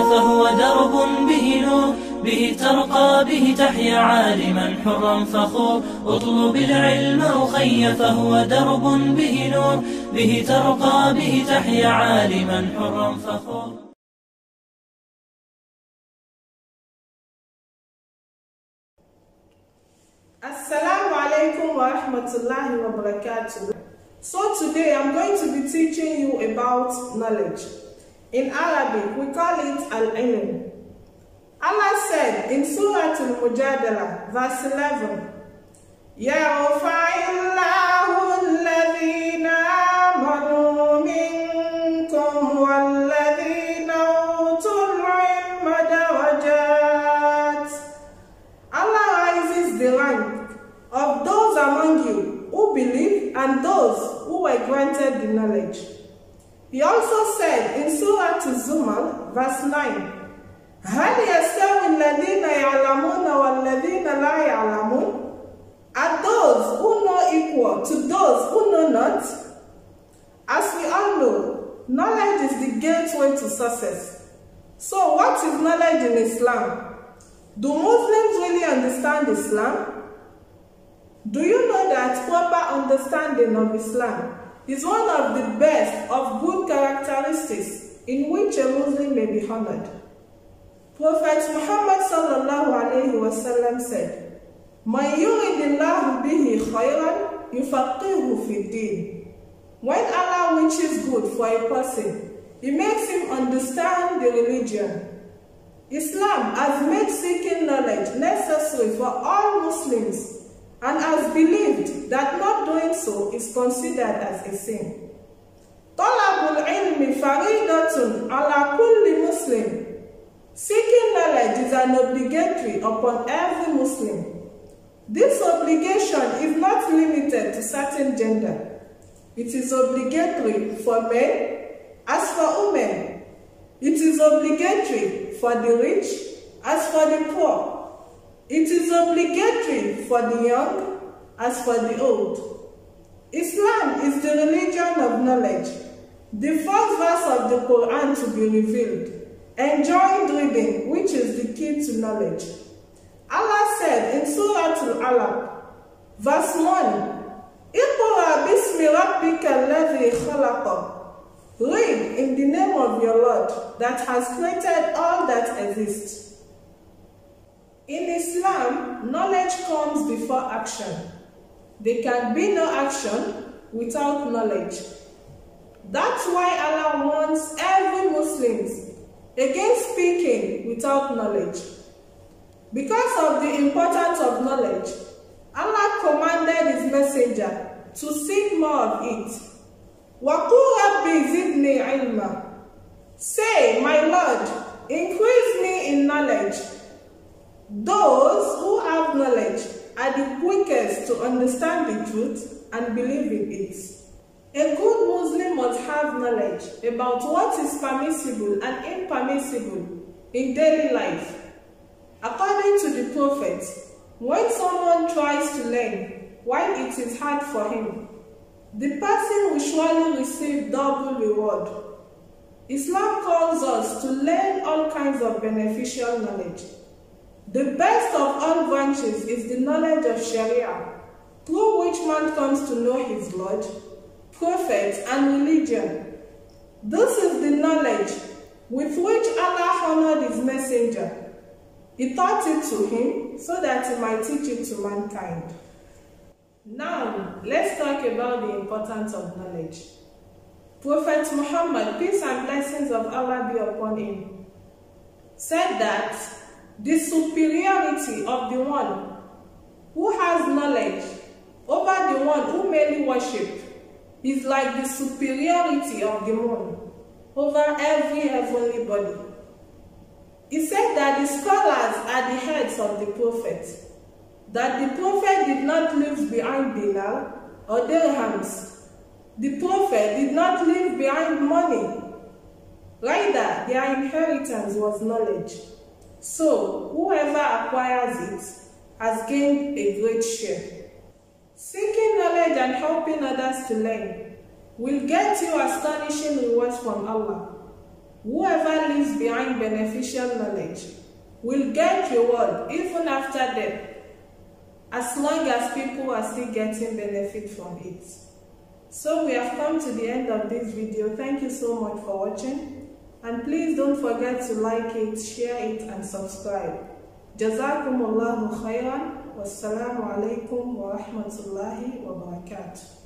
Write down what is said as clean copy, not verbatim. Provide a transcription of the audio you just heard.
فهو درب به نور، به ترقى به تحيا عالما حرا فخور. اطلب العلم أخي فهو درب به نور، به ترقى به تحيا عالما حرا فخور. Assalamu alaikum wa rahmatullahi wa barakatuh. So today I'm going to be teaching you about knowledge. In Arabic we call it al-ilm. Allah said in Surah Al-Mujadala verse 11, Yarfa'illahu alladhina amanu minkum walladhina utul ilma darajat. Allah rises the rank of those among you who believe and those who were granted the knowledge. He also said in Surah Az-Zumar verse 9, هل يستوي الذين يعلمون والذين لا يعلمون? Are those who know equal to those who know not? As we all know, knowledge is the gateway to success. So what is knowledge in Islam? Do Muslims really understand Islam? Do you know that proper understanding of Islam is one of the best of good characteristics in which a Muslim may be honored? Prophet Muhammad sallallahu alayhi wa sallam said, "Man yuridillahu bihi khayran yufaqihu fi din." When Allah wishes good for a person, He makes him understand the religion. Islam has made seeking knowledge necessary for all Muslims and has believed that not doing so is considered as a sin. Talabul ilmi faridatun ala kulli Muslim. Seeking knowledge is an obligatory upon every Muslim. This obligation is not limited to certain gender. It is obligatory for men as for women. It is obligatory for the rich as for the poor. It is obligatory for the young as for the old. Islam is the religion of knowledge, the first verse of the Quran to be revealed, enjoined reading, which is the key to knowledge. Allah said in Surah Al-Alaq, verse 1, Iqra bismi rabbika alladhi khalaqa. Read in the name of your Lord that has created all that exists. In Islam, knowledge comes before action. There can be no action without knowledge. That's why Allah warns every Muslim against speaking without knowledge. Because of the importance of knowledge, Allah commanded His messenger to seek more of it. وَقُلْ رَبِّ زِدْنِي عِلْمًا. Say, my Lord, increase me in knowledge. Those who have knowledge are the quickest to understand the truth and believe in it. A good Muslim must have knowledge about what is permissible and impermissible in daily life. According to the Prophet, when someone tries to learn while it is hard for him, the person will surely receive double reward. Islam calls us to learn all kinds of beneficial knowledge. The best of all branches is the knowledge of Sharia, through which man comes to know his Lord, Prophet, and religion. This is the knowledge with which Allah honored His messenger. He taught it to him so that he might teach it to mankind. Now, let's talk about the importance of knowledge. Prophet Muhammad, peace and blessings of Allah be upon him, said that the superiority of the one who has knowledge over the one who merely worships is like the superiority of the moon over every heavenly body. He said that the scholars are the heads of the prophet, that the prophet did not leave behind dinar or dirhams. The prophet did not leave behind money. Rather, their inheritance was knowledge. So, whoever acquires it has gained a great share. Seeking knowledge and helping others to learn will get you astonishing rewards from Allah. Whoever leaves behind behind beneficial knowledge will get reward even after death, as long as people are still getting benefit from it. So we have come to the end of this video. Thank you so much for watching, and please don't forget to like it, share it and subscribe. Jazakumullahu khairan. Wassalamu alaikum wa rahmatullahi wa barakatuh.